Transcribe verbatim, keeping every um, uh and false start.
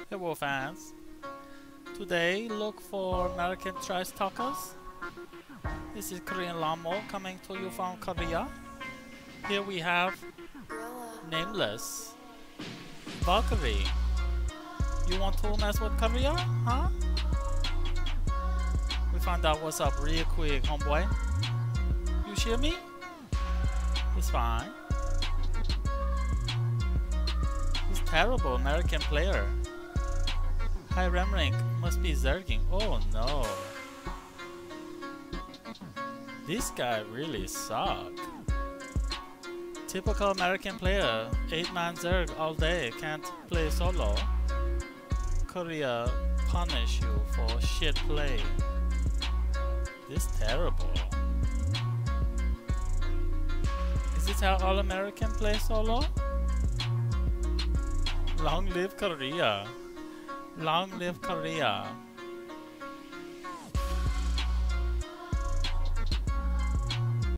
Hello fans. Today look for American trash talkers. This is Korean Lamo coming to you from Korea. Here we have Nameless. Valkyrie. You want to mess with Korea? Huh? We find out what's up real quick, homeboy. You hear me? It's fine. This terrible American player. High RAM rank must be zerging. Oh no. This guy really sucks. Typical American player, eight man zerg all day, can't play solo. Korea punish you for shit play. This terrible. Is this how all American play solo? Long live Korea. Long live Korea.